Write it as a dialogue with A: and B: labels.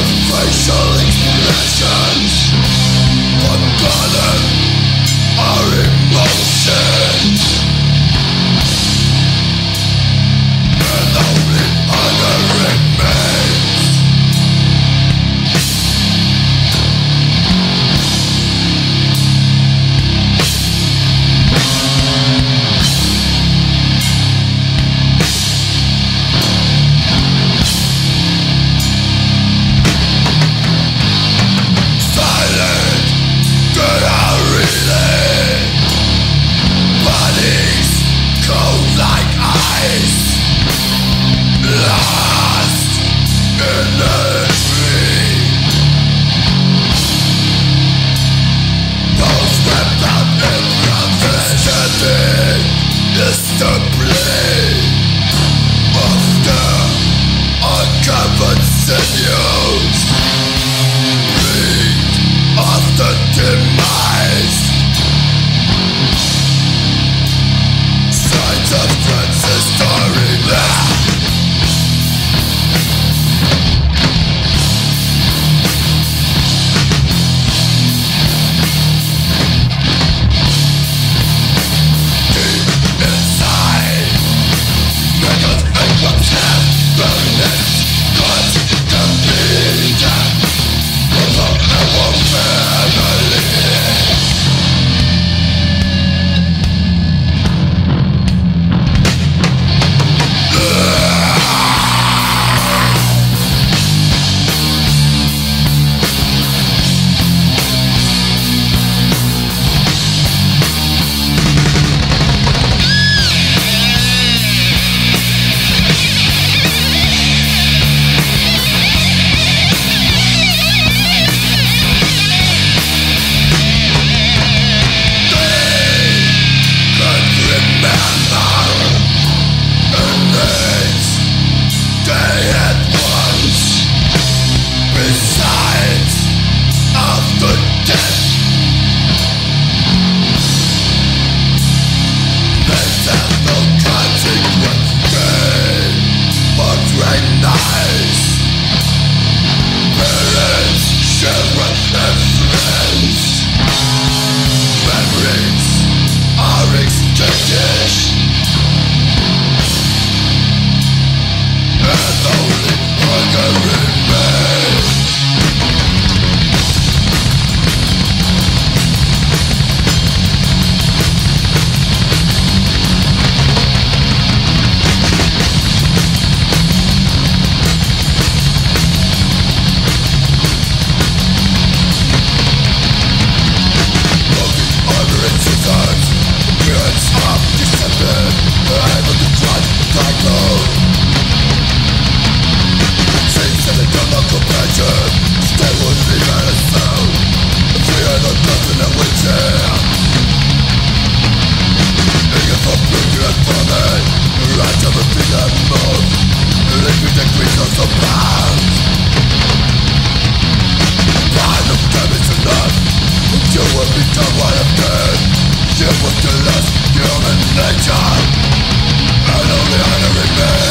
A: facial expressions uncommon our emotions, and only honor remains. Silent, good how really bodies cold like ice, lost in the dream. Those wrapped up in representing is the plea of the uncovered sinews, breed of the demise. Signs of transitory now. Deep inside, records and clubs have burned. Gods competing with our family. Human nature, and only honor remains.